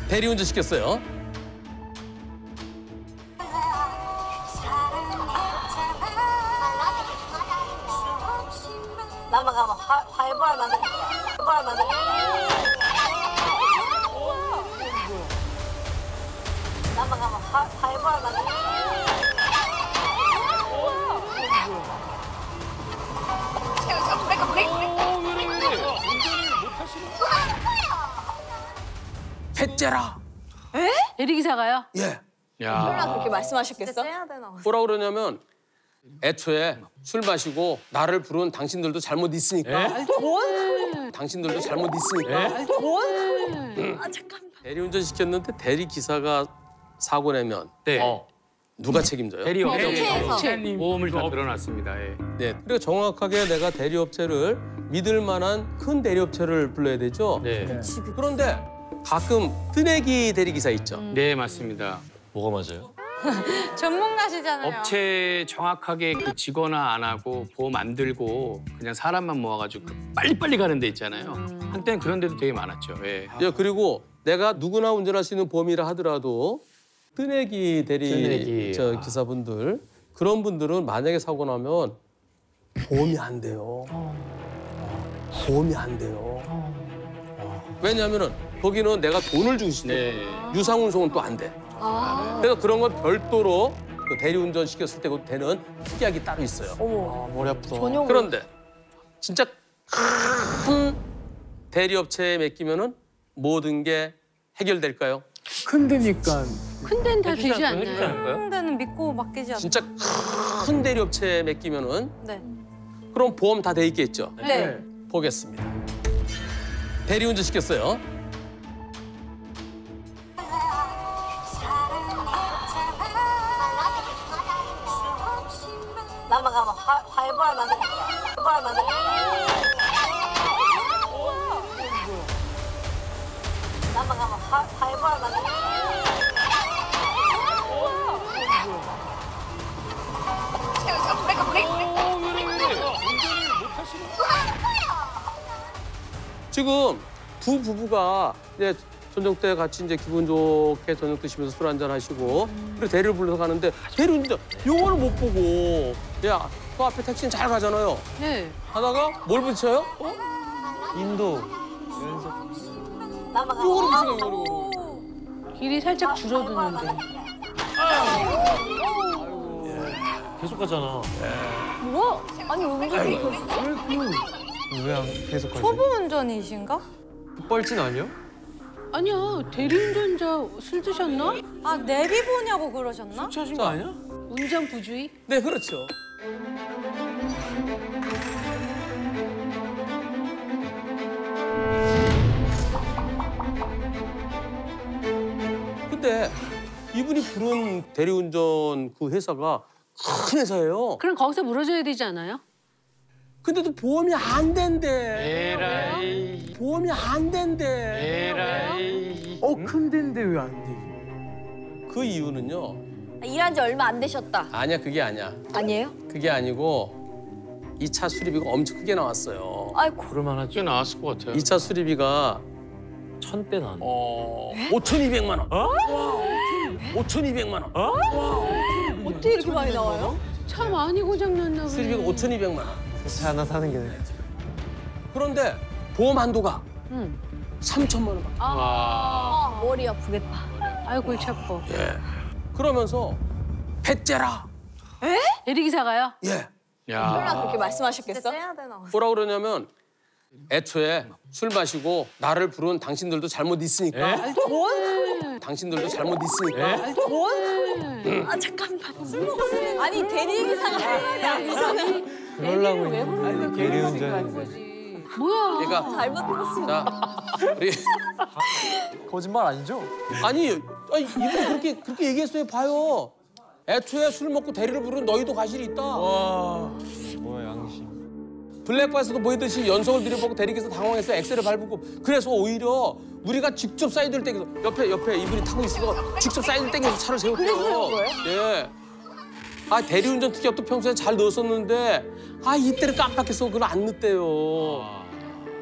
대리운전 시켰어요. 나만 가면 화해벌 만들게. 화해벌 만들게. 나만 가면 화해벌 만들게. 패째라. 대리기사가요? 예. 설마 그렇게 말씀하셨겠어? 뭐라 그러냐면 애초에 술 마시고 나를 부른 당신들도 잘못 있으니까. 뭔? 당신들도 잘못 있으니까. 뭔? 아 잠깐만. 대리운전 시켰는데 대리기사가 사고 내면 누가 책임져요? 업체에서. 보험을 다 들어놨습니다. 예. 네. 그리고 정확하게 내가 대리업체를 믿을 만한 큰 대리업체를 불러야 되죠. 네. 그런데 가끔 뜨내기 대리기사 있죠. 네, 맞습니다. 뭐가 맞아요? 전문가시잖아요. 업체 정확하게 그 직원화 안 하고 보험 안 들고 그냥 사람만 모아가지고 빨리빨리 가는 데 있잖아요. 한때는 그런 데도 되게 많았죠. 예. 예, 그리고 내가 누구나 운전할 수 있는 보험이라 하더라도 뜨내기 대리 기사분들 그런 분들은 만약에 사고 나면 보험이 안 돼요. 보험이 안 돼요. 왜냐하면은 거기는 내가 돈을 주고 싶어. 유상운송은 또 안 돼. 그래서 그런 건 별도로 그 대리운전 시켰을 때 되는 특약이 따로 있어요. 머리 아프다. 그런데 진짜 큰 대리업체에 맡기면은 모든 게 해결될까요? 큰 데니까. 큰 데는 다 되지 않나요? 큰 데는 믿고 맡기지 않나요? 진짜 큰 대리업체에 맡기면은 네. 그럼 보험 다 돼 있겠죠? 네. 보겠습니다. 대리운전 시켰어요. 나만 가면 화해벌 만들게. 화해벌 만들게. 나만 가면 화해벌 만들게. 지금 두 부부가 이제 저녁 때 같이 이제 기분 좋게 저녁 드시면서 술 한잔 하시고 그리고 대리를 불러서 가는데 대리운전 영화를 못 보고 야, 그 앞에 택시는 잘 가잖아요. 네. 하다가 뭘 붙여요? 인도. 나만 요거를 가면 붙여요, 요거를. 길이 살짝 줄어드는데. 계속 가잖아. 뭐? 아니 운전이 왜 안 계속 가지? 초보 운전이신가? 뻘진 아니야? 아니야, 대리운전자 술 드셨나? 아 내비 보냐고 그러셨나? 취하신 거 아니야? 운전 부주의? 네, 그렇죠. 근데 이분이 부른 대리운전 그 회사가 큰 회사예요. 그럼 거기서 물어줘야 되지 않아요? 근데도 보험이 안 된대. 에라이. 보험이 안 된대. 에라이. 큰 데인데 왜 안 되지? 그 이유는요. 일한 지 얼마 안 되셨다. 아니야, 그게 아니야. 아니에요? 그게 아니고 이 차 수리비가 엄청 크게 나왔어요. 아이고. 그럴만하지. 꽤 나왔을 것 같아요. 이 차 수리비가 1000대 난. 5,200만 원. 5,200만 원. 어떻게 이렇게 많이 나와요? 차 많이 고장났나 보네. 수리비가 5,200만 원. 차 하나 사는 게. 그런데 보험 한도가 응. 3천만 원. 아, 머리 아프겠다. 아이고, 골치 아파. 예. 그러면서 패째라. 대리기사가요? 예. 야. 설마 그렇게 말씀하셨겠어? 떼야 되나? 뭐라 그러냐면 애초에 술 마시고 나를 부른 당신들도 잘못 있으니까. 뭔? 당신들도 잘못 있으니까. 뭔? 아 잠깐만. 술 먹으면 아니 대리기사가 할 말이 아니잖아. 그러려고 왜 했는데. 부르는 거야? 대리운전인데. 뭐야? 그러니까 잘못 들었어. 자, 우리 거짓말 아니죠? 아니 이분이 그렇게 얘기했어요. 봐요. 애초에 술 먹고 대리를 부른 너희도 과실이 있다. 뭐야 양심. 블랙박스도 보이듯이 연속을 들여보고 대리기사 당황해서 엑셀을 밟고 그래서 오히려 우리가 직접 사이드를 땡겨서 옆에 이분이 타고 있어서 직접 사이드를 땡겨서 차를 세웠대요. 그래서 세운 거예요? 예. 아 대리운전 특약도 평소에 잘 넣었었는데 아 이때를 깜빡해서 그걸 안 넣었대요.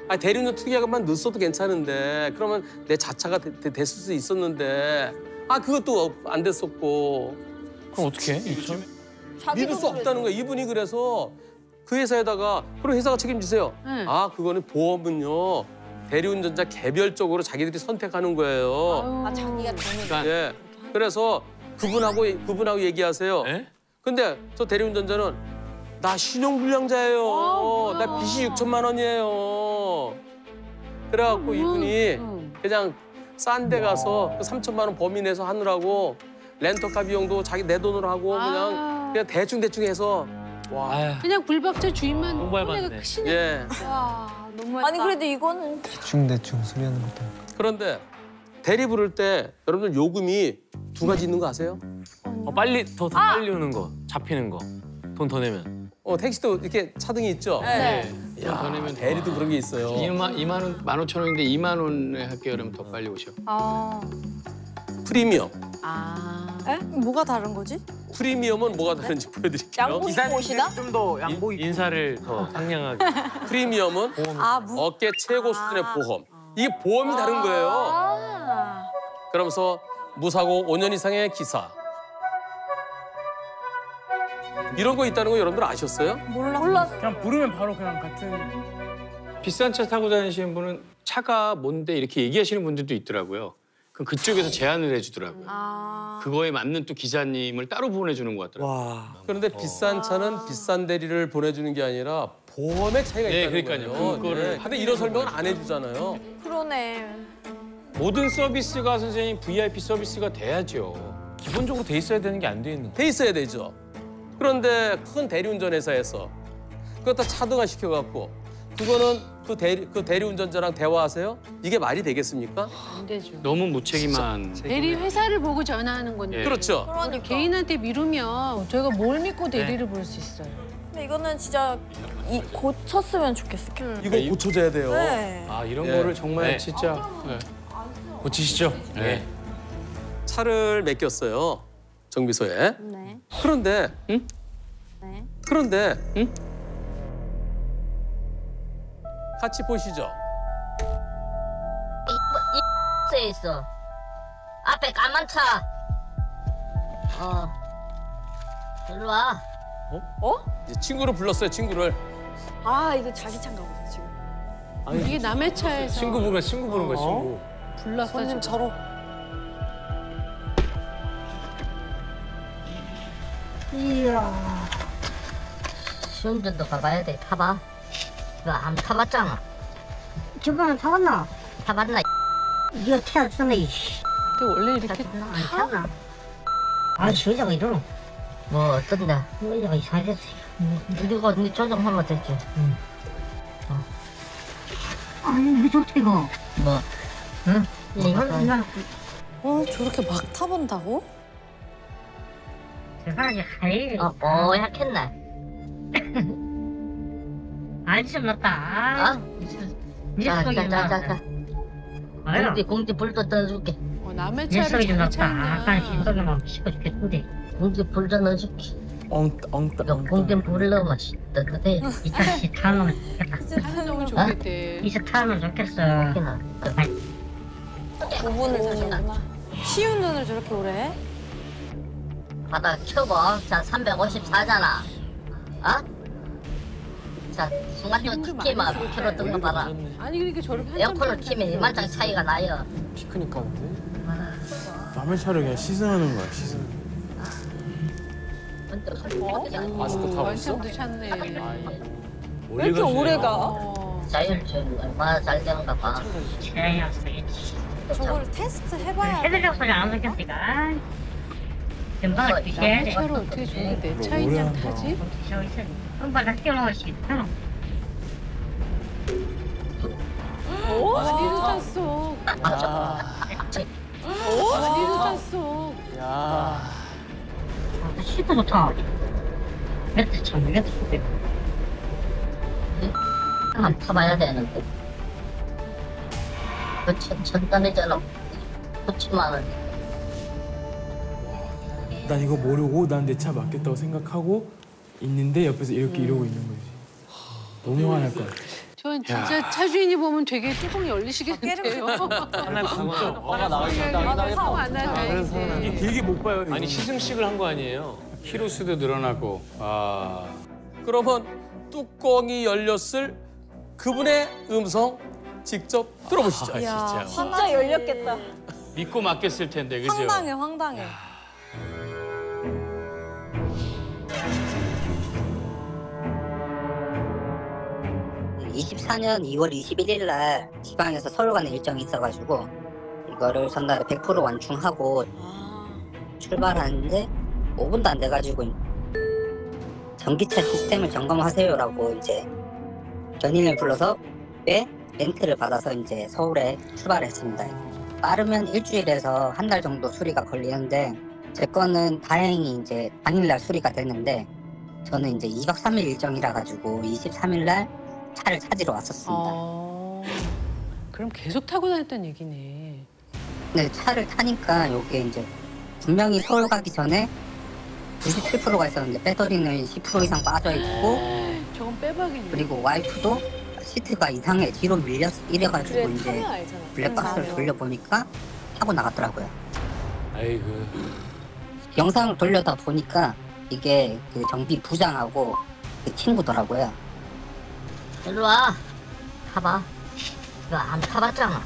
아, 대리운전 특약만 넣었어도 괜찮은데 그러면 내 자차가 됐을 수 있었는데 아 그것도 안 됐었고 그럼 어떻게 해? 이천? 믿을 수 없다는 거야. 이분이 그래서 그 회사에다가 그럼 회사가 책임지세요. 네. 아 그거는 보험은요 대리운전자 개별적으로 자기들이 선택하는 거예요. 아 자기가 되는. 그러니까 예. 그래서 그분하고 얘기하세요. 에? 근데 저 대리운전자는 나 신용불량자예요. 나 빚이 6천만 원이에요. 그래갖고 이분이 그냥 싼 데 가서 그 3천만 원 범인해서 하느라고 렌터카 비용도 자기 내 돈으로 하고 그냥 대충 해서 아휴. 그냥 불박자 주인만 너무 밟았네. 손해가 크시네. 예. 와, 너무했다. 아니 그래도 이거는 대충 수리하는 것도. 그런데 대리 부를 때 여러분들 요금이 두 가지 있는 거 아세요? 빨리 더 빨리 오는 거, 잡히는 거, 돈 더 내면. 택시도 이렇게 차등이 있죠? 네. 야, 더 내면 대리도 그런 게 있어요. 2만 원, 15,000원인데 2만 원에 할게요. 그러면 더 빨리 오셔. 아, 프리미엄. 에? 뭐가 다른 거지? 프리미엄은 뭐가 다른지 보여드릴게요. 양복 옷이다? 좀더 양복이. 인사를 더 상냥하게. 프리미엄은 아, 업계 최고 수준의 보험. 이게 보험이 다른 거예요. 아. 그러면서 무사고 5년 이상의 기사. 이런 거 있다는 거 여러분들 아셨어요? 몰랐어. 그냥 부르면 바로 그냥 같은. 비싼 차 타고 다니시는 분은 차가 뭔데 이렇게 얘기하시는 분들도 있더라고요. 그럼 그쪽에서 제안을 해주더라고요. 아. 그거에 맞는 또 기사님을 따로 보내주는 것 같더라고요. 와. 그런데 비싼 차는 비싼 대리를 보내주는 게 아니라 보험의 차이가 네, 있다는 그러니까요. 거예요. 그거를 근데 이런 설명은 안 해주잖아요. 그러네. 모든 서비스가 선생님 VIP 서비스가 돼야죠. 기본적으로 돼 있어야 되는 게 안 돼 있는 거. 돼 있어야 되죠. 그런데 큰 대리운전 회사에서 그거 다 차등화 시켜갖고 그거는 그 대리운전자랑 대화하세요? 이게 말이 되겠습니까? 안 되죠. 너무 무책임한. 대리 회사를 보고 전화하는 건데. 예. 그렇죠. 그걸 개인한테 미루면 저희가 뭘 믿고 대리를 볼 수 있어요. 근데 이거는 진짜 고쳤으면 좋겠어. 이거 고쳐줘야 돼요. 네. 아 이런 예. 거를 정말 네. 진짜. 네. 고치시죠. 네. 차를 맡겼어요. 정비소에. 네. 그런데 응? 네. 그런데 응? 같이 보시죠. 이 있어. 앞에 까만 차. 일로 와. 이제 친구를 불렀어요. 친구를. 아 이거 자기 차인가 보다 지금. 이게 남의 차에서 친구 부른 거야, 친구. 불렀어. 손님 지금. 저러. 이야. 시운전도 가봐야 돼. 타봐. 너 안 타봤잖아. 저번에 타봤나? 타봤나? 니가 태웠잖아. 근데 원래 이렇게 안 타나? 아, 주의자가 이러노. 뭐 어떤데? 주의자가 이상해졌어. 이거 니 조정하면 되지. 응. 아니, 왜 저렇게 이거? 뭐? 응? 저렇게 막 타본다고? 대박이 하이. 뽀얗겠네. 안심 났다. 자. 공기 불도 떠줄게. 남의 차를 자기 차냐. 신속에만 씻고 싶겠는데. 공기 불도 넣어줄게. 공기 불을 넣으면 뜨뜻해. 이 차씨 타면 좋겠다. 너무 좋겠대. 이차 타면 좋겠어. 구분을 사셨구나. 쉬운 눈을 저렇게 오래 해? 바닥 켜봐. 자, 354잖아. 자, 순간적으로 키면 켜로 뜬거 봐라. 아니 그러니까 저렇게 한 에어컨을 키면 이만장 차이가 나요. 피크니까 남의 차를 그냥 시승하는 거야, 시승. 아직도 타고 있어? 완창도 찾네. 왜 이렇게 오래 가? 자율주행 얼마나 잘 되는가 봐. 저걸 테스트 해봐야 돼. 헤드력 소리 안 느꼈으니까. 금방 남의 차를 어떻게 저렇게 내 차인양 타지? 많이도 탔어. 많이도 탔어. 야. 시도 좋다. 매트 참 매트. 안 타봐야 되는데. 그 천단이잖아. 9천만 원. 난 이거 모르고 난 내 차 맞겠다고 생각하고 있는데 옆에서 이렇게 이러고 있는 거지. 너무 화날 것 같아. 전 진짜 차 주인이 보면 되게 뚜껑이 열리시겠는데요. 하나 화가 안 나요. 이게 길게 못 봐요. 아니 시승식을 한 거 아니에요? 키로수도 늘어나고. 아. 그러면 뚜껑이 열렸을 그분의 음성 직접 들어보시죠. 진짜. 진짜 열렸겠다. 믿고 맡겼을 텐데, 그죠? 황당해, 황당해. 그 24년 2월 21일 날 지방에서 서울 가는 일정이 있어가지고 이거를 전날에 100% 완충하고 출발하는데 5분도 안 돼가지고 전기차 시스템을 점검하세요라고 이제 견인을 불러서 렌트를 받아서 이제 서울에 출발했습니다. 빠르면 일주일에서 한 달 정도 수리가 걸리는데 제 거는 다행히 이제 당일날 수리가 됐는데 저는 이제 2박 3일 일정이라 가지고 23일 날 차를 찾으러 왔었습니다. 그럼 계속 타고 다녔다는 얘기네. 근데 차를 타니까 이게 이제 분명히 서울 가기 전에 97%가 있었는데 배터리는 10% 이상 빠져 있고 저건 빼박이네. 그리고 와이프도 시트가 이상해 뒤로 밀렸 이래가지고 그래, 이제 타면 알잖아. 블랙박스를 돌려보니까 타고 나갔더라고요. 아이고. 영상을 돌려다 보니까 이게 그 정비 부장하고 그 친구더라고요. 일로 와. 타봐. 이거 안 타봤잖아.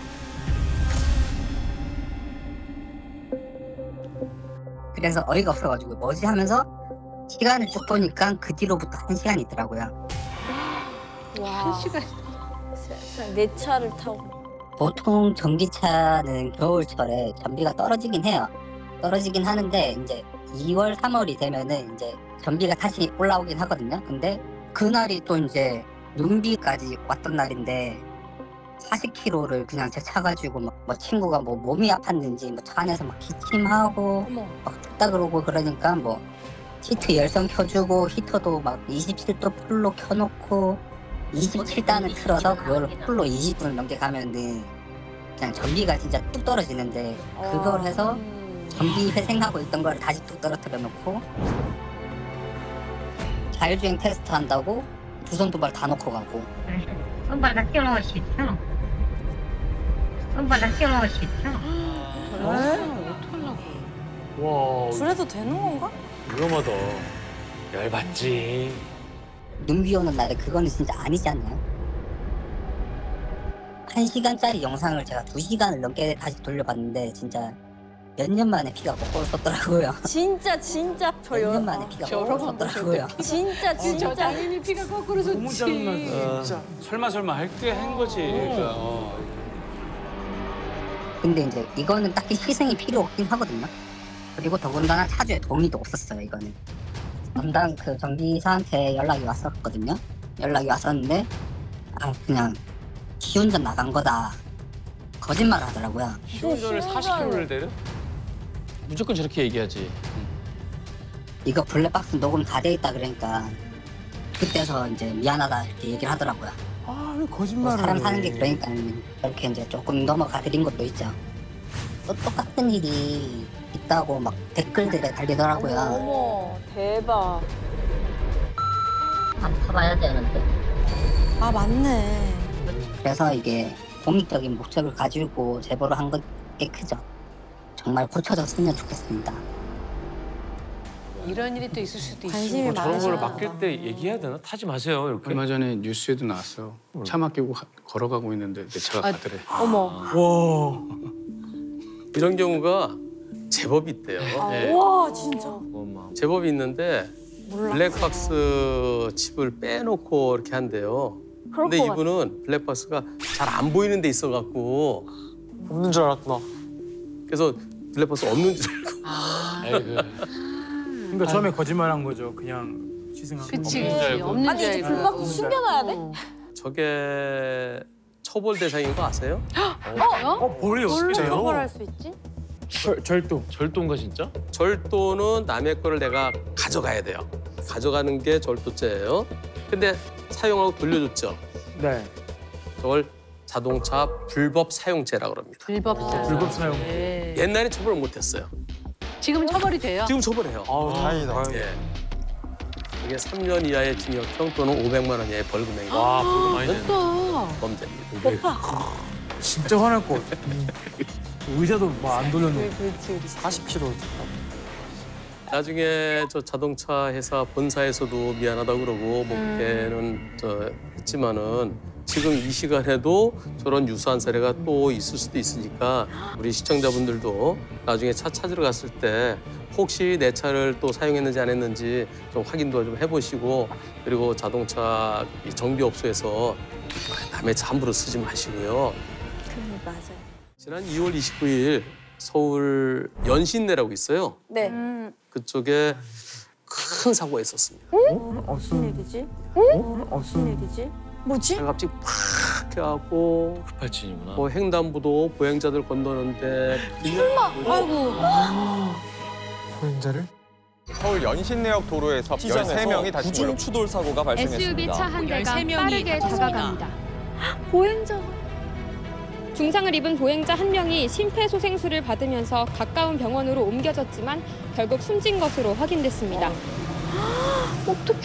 그래서 어이가 없어가지고 뭐지 하면서 시간을 쭉 보니까 그 뒤로부터 1시간이 있더라고요. 와. 1시간. 내 차를 타고. 보통 전기차는 겨울철에 전비가 떨어지긴 해요. 떨어지긴 하는데 이제 2월, 3월이 되면은 이제 전비가 다시 올라오긴 하거든요. 근데 그날이 또 이제 눈비까지 왔던 날인데 40km를 그냥 제 차 가지고 막 뭐 친구가 뭐 몸이 아팠는지 뭐 차 안에서 막 기침하고 어머. 막 춥다 그러고 그러니까 뭐 시트 열선 켜주고 히터도 막 27도 풀로 켜놓고 27단을 틀어서 그걸 풀로 20분을 넘게 가면은 그냥 전비가 진짜 뚝 떨어지는데 그걸 해서 전비 회생하고 있던 걸 다시 뚝 떨어뜨려 놓고 자율주행 테스트 한다고 두 손 두 발 다 놓고 가고 손바닥 껴놓을 수 있어. 손바닥 껴놓을 수 있어. 와 그래도 되는 건가? 위험하다. 열받지. 눈비 오는 날에 그거는 진짜 아니지 않나요? 1시간짜리 영상을 제가 2시간을 넘게 다시 돌려봤는데 진짜 몇 년 만에 피가 거꾸로 섰더라고요. 진짜 저 몇 년 여. 만에 피가 거꾸로 섰더라고요. 진짜. 당연히 피가 거꾸로 솟지. 너무 짜증나죠. 진짜. 설마 할 때 한 거지. 그러니까. 근데 이제 이거는 딱히 희생이 필요 없긴 하거든요. 그리고 더군다나 차주의 동의도 없었어요. 이거는 담당 그 정비사한테 연락이 왔었거든요. 연락이 왔었는데 그냥 시운전 나간 거다 거짓말 하더라고요. 시운전을 40km를 내려? 무조건 저렇게 얘기하지. 이거 블랙박스 녹음 다 돼 있다 그러니까 그때서 이제 미안하다 이렇게 얘기를 하더라고요. 아, 왜 뭐 거짓말을 사람 해. 사는 게 그러니까 이렇게 이제 조금 넘어가 드린 것도 있죠. 또 똑같은 일이 있다고 막 댓글들에 달리더라고요. 어머, 대박. 안 타봐야 되는데. 아 맞네. 그래서 이게 공익적인 목적을 가지고 제보를 한 게 크죠. 정말 고쳐졌으면 좋겠습니다. 이런 일이 또 있을 수도 있어. 관심이 뭐 저런 거를 많으셔. 맡길 때 얘기해야 되나? 타지 마세요 이렇게. 얼마 전에 뉴스에도 나왔어. 차 맡기고 걸어가고 있는데 내 차가 가더래. 어머. 와. 이런 경우가 제법 있대요. 네. 와, 진짜. 엄마. 제법 있는데 블랙박스 칩을 빼놓고 이렇게 한대요. 그럴 근데 것 같아. 이분은 블랙박스가 잘 안 보이는 데 있어갖고 없는 줄 알았구나. 그래서 블랙박스 없는 줄 알고 아이고. 그러니까 처음에 거짓말한 거죠. 그냥 시승한 거. 그치, 없는 줄 알고. 없는 아니, 줄 이제 알고. 불박스 숨겨놔야 돼? 저게 처벌 대상인 거 아세요? 벌이 뭘로 없대요. 처벌할 수 있지? 절도. 절도인가 진짜? 절도는 남의 거를 내가 가져가야 돼요. 가져가는 게 절도죄예요. 근데 사용하고 돌려줬죠. 네. 저걸 자동차 불법 사용죄라고 합니다. 불법 사용. 불법 사용. 네. 옛날에 처벌을 못했어요. 지금 처벌이 돼요? 지금 처벌해요. 아우 다행이다. 예. 이게 3년 이하의 징역형 또는 500만 원 이하의 벌금형이 와, 벌금 많이 내네. 범죄입니다. 진짜 화날 것 같아. 의자도 막 안 돌려놓고. 40km. 나중에 저 자동차 회사 본사에서도 미안하다고 그러고 뭐 그때는 했지만은 지금 이 시간에도 저런 유사한 사례가 또 있을 수도 있으니까 우리 시청자분들도 나중에 차 찾으러 갔을 때 혹시 내 차를 또 사용했는지 안 했는지 좀 확인도 좀 해보시고 그리고 자동차 이 정비업소에서 남의 차 함부로 쓰지 마시고요. 맞아요. 지난 2월 29일 서울 연신내라고 있어요. 네. 그쪽에 큰 사고가 있었습니다. 무슨 일이지? 무슨 일이지? 뭐지? 차가 갑자기 팍 해갖고 급발진이구나. 뭐 횡단보도 보행자들 건너는데 아이고. 보행자를? 서울 연신내역 도로에서 13명이 다친 거예요. 추돌 사고가 발생했습니다. SUV 차 한 대가 13명이 빠르게 다가갑니다. 보행자. 중상을 입은 보행자 한 명이 심폐소생술을 받으면서 가까운 병원으로 옮겨졌지만 결국 숨진 것으로 확인됐습니다. 어떡해.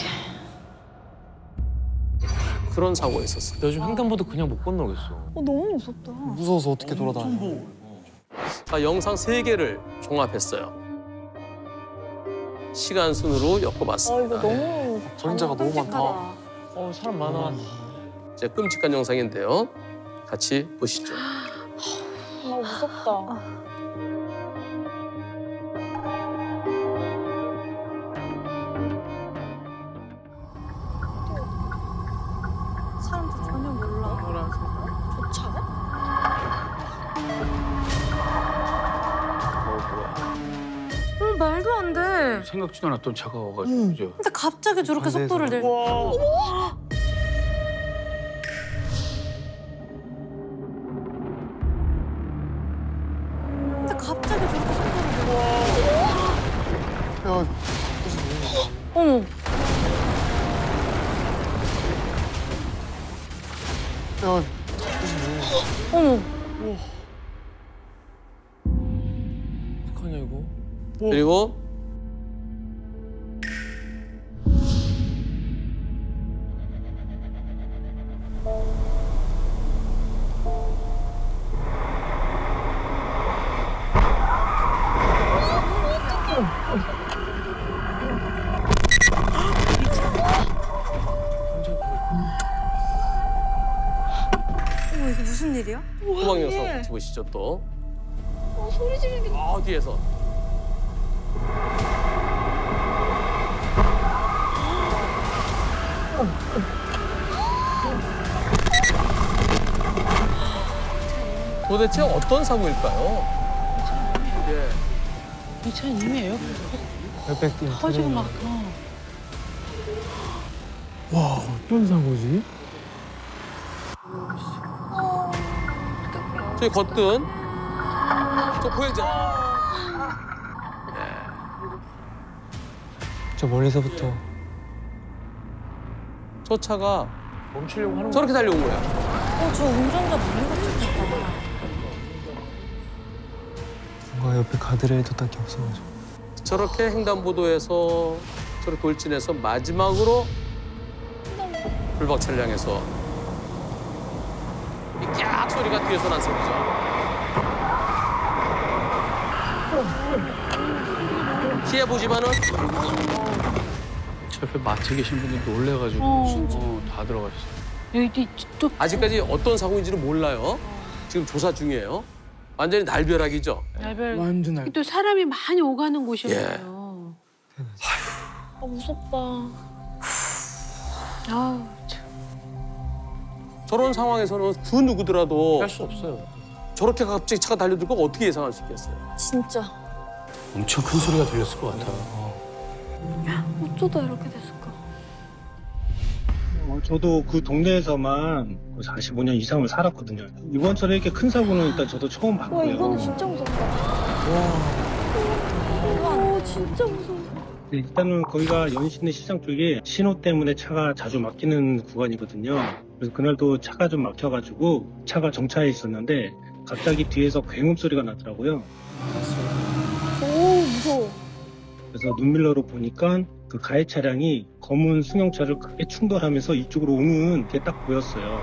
그런 사고가 있었어요. 요즘 횡단보도 그냥 못 건너겠어. 너무 무섭다. 무서워서 어떻게 돌아다녀. 자, 영상 3개를 종합했어요. 시간 순으로 엮어봤습니다. 너무 보행자가 너무 많다. 사람 많아. 이제 끔찍한 영상인데요. 같이 보시죠. 무섭다. 사람들 전혀 몰라. 저 차가? 뭐야. 말도 안 돼. 생각지도 않았던 차가 와가지고 그죠? 근데 갑자기 저렇게 속도를 내. 근데 갑자기 저렇게 속도를 내. 어머. 어머. 어떡하냐 이거? 그리고 어머, 이거 무슨 일이야? 후방 영상 같이 보시죠 또. 소리 지르기. 뒤에서. 도대체 어떤 사고일까요? 예. 이 차는 이미 에어컨 몇백 개. 터지고 막. 와, 어떤 사고지? 저기 걷든 저 보행자. 저 멀리서부터. 저 차가 멈추려고 하는 저렇게 달려온 거야. 저 운전자 몰리가 찍혔다. 뭔가 옆에 가드레일도 딱히 없어가지고. 저렇게 횡단보도에서 저렇게 돌진해서 마지막으로 불박차를 향해서 이 깍 소리가 뒤에서 난 소리죠. 피해보지만은 저 옆에 마트에 계신 분들 놀래가지고 다 들어가셨어요. 여기 또 아직까지 어떤 사고인지는 몰라요. 지금 조사 중이에요. 완전히 날벼락이죠. 날별. 완전 날. 또 사람이 많이 오가는 곳이었어요. 무섭다. 아우 참. 저런 상황에서는 그 누구더라도 할 수 없어요. 저렇게 갑자기 차가 달려들 거 어떻게 예상할 수 있겠어요? 진짜. 엄청 큰 소리가 들렸을 것 같아요. 어쩌다 이렇게 됐을까? 저도 그 동네에서만 45년 이상을 살았거든요. 이번처럼 이렇게 큰 사고는 일단 저도 처음 봤고요. 와, 이거는 진짜 무섭다. 진짜 무서워. 일단은 거기가 연신내 시장 쪽에 신호 때문에 차가 자주 막히는 구간이거든요. 그래서 그날도 차가 좀 막혀가지고 차가 정차해 있었는데 갑자기 뒤에서 굉음 소리가 나더라고요. 오, 무서워. 그래서 눈밀러로 보니까 그 가해 차량이 검은 승용차를 크게 충돌하면서 이쪽으로 오는 게 딱 보였어요.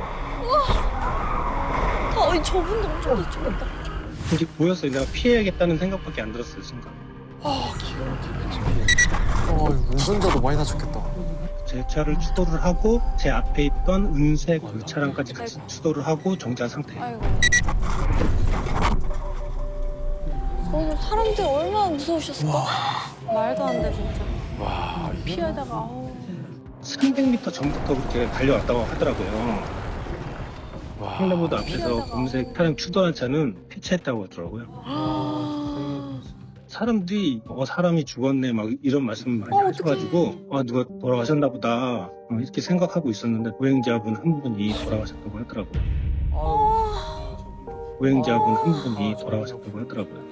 저분도 엄청 다쳤겠다. 그게 보였어요. 내가 피해야겠다는 생각밖에 안 들었어요, 순간. 운전자도 많이 다쳤겠다. 제 차를 추돌을 하고 제 앞에 있던 은색 그 차량까지 같이 추돌을 하고 정지한 상태예요. 사람들 얼마나 무서우셨을까? 말도 안 돼, 진짜. 와, 피하다가. 300m 전부터 그렇게 달려왔다고 하더라고요. 횡단보도 앞에서 검은색 차량 추돌한 차는 폐차했다고 하더라고요. 사람들이 사람이 죽었네 막 이런 말씀 많이 하셔가지고 누가 돌아가셨나 보다 이렇게 생각하고 있었는데 보행자분 한 분이 돌아가셨다고 하더라고요. 보행자분 한 분이 돌아가셨다고 하더라고요.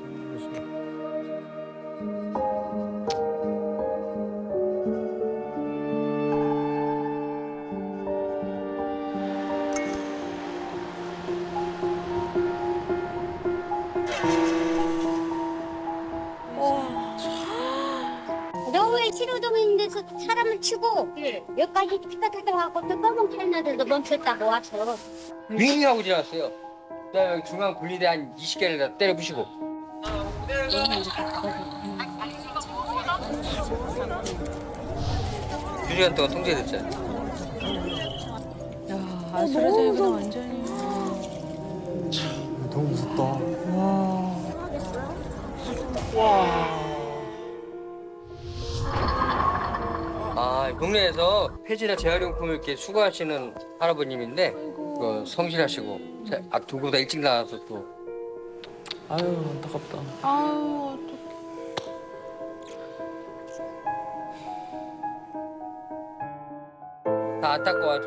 너 왜 신호등 있는 데서 사람을 치고 여기까지 피가 터져갖고 또 검은 칼날들도 멈췄다고 와서 윙하고 지나갔어요. 그다음에 여기 중앙 분리대 한 20개를 다 때려 부시고. 두 시간 동안 통제됐잖아요. 아수라장이보다 완전히. 너무 무섭다. 동네에서 폐지나 재활용품을 이렇게 수거하시는 할아버님인데 성실하시고 두고보다 일찍 나와서 또. 아유 안타깝다. 아유, 다 안타까워하죠.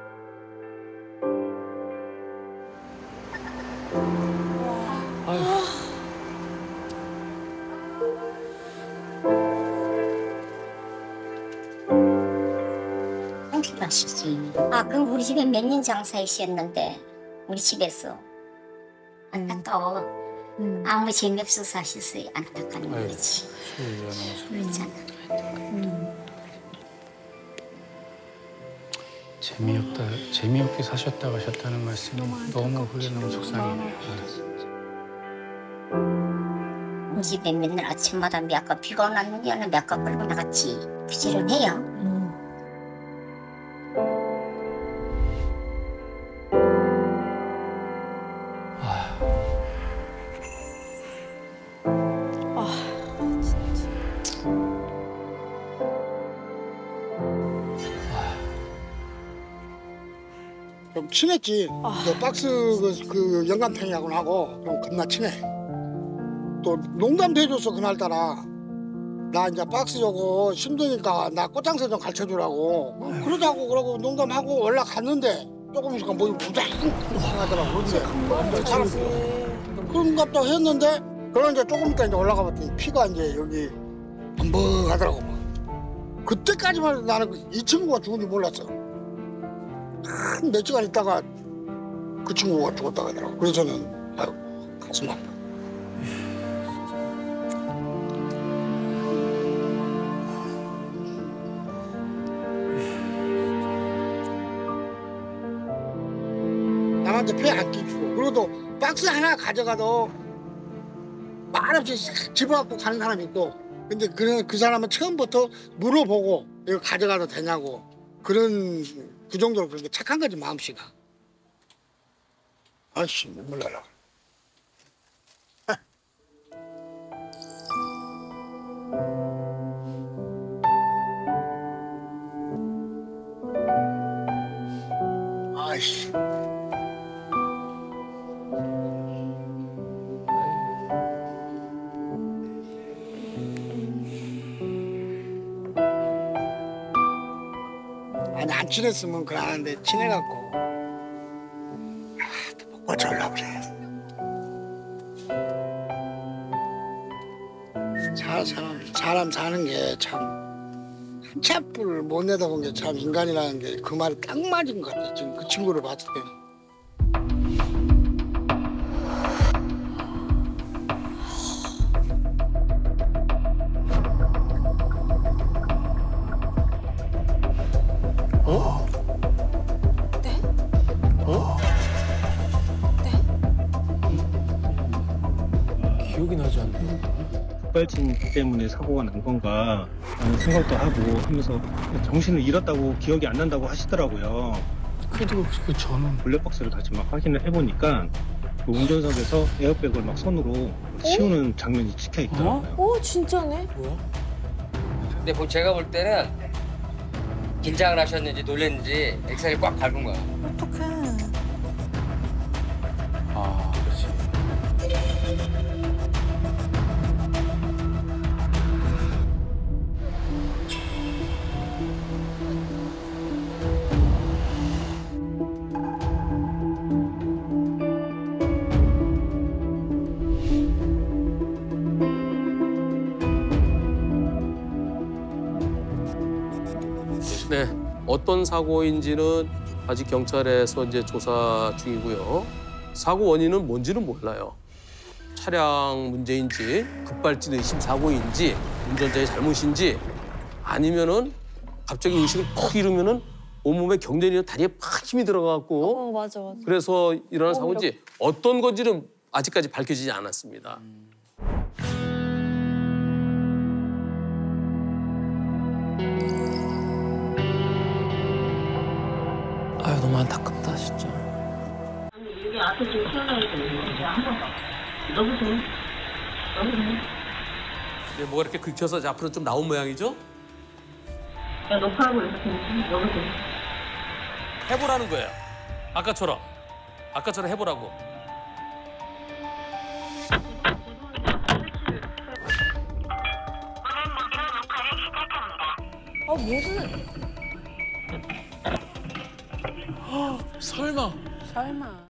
맛이지. 그럼 우리 집에 몇 년 장사이셨는데 우리 집에서 안타까워. 아무 재미없어서 하셨어요. 안타까운 거지. 그렇잖아. 재미없게 사셨다 가셨다는 말씀이 너무 그게 너무 속상해요. 우리 집에 맨날 아침마다 몇가 비가 오는 몇가 끌고 나갔지. 부지런해요. 좀 친했지. 박스 그 영감탱이하고 좀 겁나 친해. 또 농담도 해줬어 그날따라. 나 이제 박스 요거 힘드니까 나 꽃장사 좀 가르쳐주라고. 그러자고 그러고 농담하고 올라갔는데 조금 있으니까 뭐 무장하더라고. 그런데 사람 그런갑다 했는데 그런데 조금 있다 이제 올라가 봤더니 피가 이제 여기 범벅하더라고. 그때까지만 해도 나는 이 친구가 죽은지 몰랐어. 한 몇 시간 있다가 그 친구가 죽었다고 하더라고. 그래서 저는 가슴 아파. 남한테 폐 안 끼주고 그리고 박스 하나 가져가도 말없이 집어갖고 가는 사람이 있고 근데 그 사람은 처음부터 물어보고 이거 가져가도 되냐고 그 정도로 그렇게 착한 거지 마음씨가. 아이씨 눈물 나라. 아이씨. 아니 안 친했으면 그러는데 친해갖고 또 어쩌려고 그래. 사람 사는 게 참 한치 앞을 못 내다본 게 참 인간이라는 게 그 말이 딱 맞은 것 같아. 지금 그 친구를 봤을 때는. 기억이 나지 않네. 급발진 때문에 사고가 난 건가 라는 생각도 하고 하면서 정신을 잃었다고 기억이 안 난다고 하시더라고요. 그래도 그 저는 블랙박스를 다시 막 확인을 해보니까 그 운전석에서 에어백을 막 손으로 치우는 장면이 찍혀 있더라고요. 오 진짜네. 근데 제가 볼 때는 긴장을 하셨는지 놀랐는지 엑셀을 꽉 밟은 거야. 어떡해. 아, 그렇지. 네, 어떤 사고인지는 아직 경찰에서 이제 조사 중이고요. 사고 원인은 뭔지는 몰라요. 차량 문제인지, 급발진 의심 사고인지, 운전자의 잘못인지, 아니면은 갑자기 의식을 푹 잃으면은 온몸에 경련이나 다리에 팍 힘이 들어가고, 맞아. 그래서 일어난 사고인지 어떤 건지는 아직까지 밝혀지지 않았습니다. 아유, 너무 안타깝다, 진짜. 여기 앞에 좀 튀어나와야 되는데 한번 넣어보세요. 네, 뭐가 이렇게 긁혀서 앞으로 좀 나온 모양이죠? 야, 녹화하고 이렇게 넣어보세요. 해보라는 거예요. 아까처럼 해보라고. 무슨? 설마. 설마.